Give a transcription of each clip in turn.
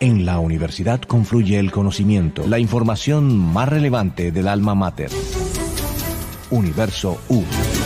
En la universidad confluye el conocimiento, la información más relevante del alma mater. Universo U.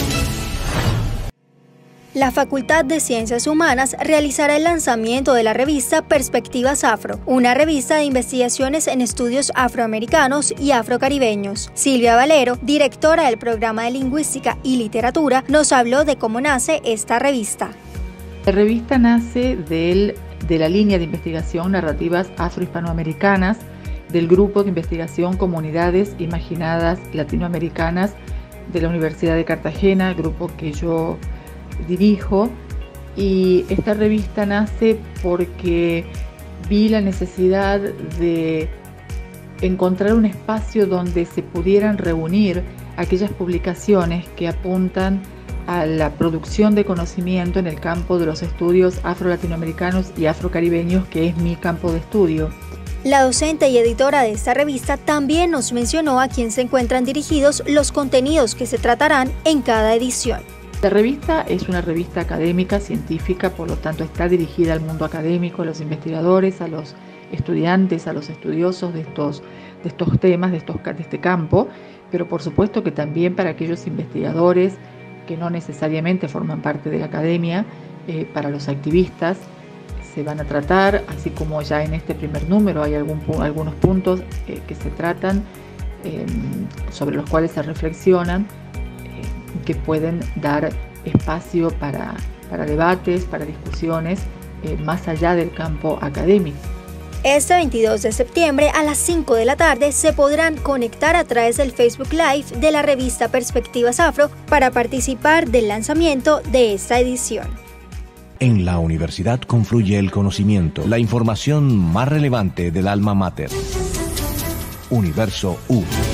La Facultad de Ciencias Humanas realizará el lanzamiento de la revista Perspectivas Afro, una revista de investigaciones en estudios afroamericanos y afrocaribeños. Silvia Valero, directora del programa de Lingüística y Literatura, nos habló de cómo nace esta revista. La revista nace de la línea de investigación Narrativas Afro-Hispanoamericanas del Grupo de Investigación Comunidades Imaginadas Latinoamericanas de la Universidad de Cartagena, grupo que yo dirijo, y esta revista nace porque vi la necesidad de encontrar un espacio donde se pudieran reunir aquellas publicaciones que apuntan a la producción de conocimiento en el campo de los estudios afro-latinoamericanos y afrocaribeños, que es mi campo de estudio. La docente y editora de esta revista también nos mencionó a quién se encuentran dirigidos los contenidos que se tratarán en cada edición. La revista es una revista académica, científica, por lo tanto está dirigida al mundo académico, a los investigadores, a los estudiantes, a los estudiosos de estos temas, de este campo, pero por supuesto que también para aquellos investigadores que no necesariamente forman parte de la academia, para los activistas se van a tratar, así como ya en este primer número hay algunos puntos que se tratan, sobre los cuales se reflexionan, que pueden dar espacio para debates, para discusiones más allá del campo académico. Este 22 de septiembre a las 5 de la tarde se podrán conectar a través del Facebook Live de la revista Perspectivas Afro para participar del lanzamiento de esta edición. En la universidad confluye el conocimiento, la información más relevante del alma mater. Universo U.